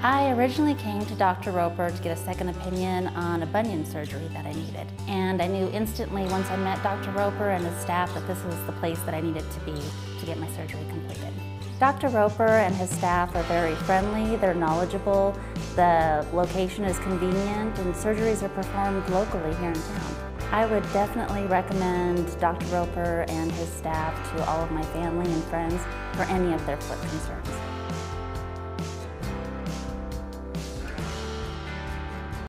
I originally came to Dr. Roper to get a second opinion on a bunion surgery that I needed. And I knew instantly once I met Dr. Roper and his staff that this was the place that I needed to be to get my surgery completed. Dr. Roper and his staff are very friendly, they're knowledgeable, the location is convenient, and surgeries are performed locally here in town. I would definitely recommend Dr. Roper and his staff to all of my family and friends for any of their foot concerns.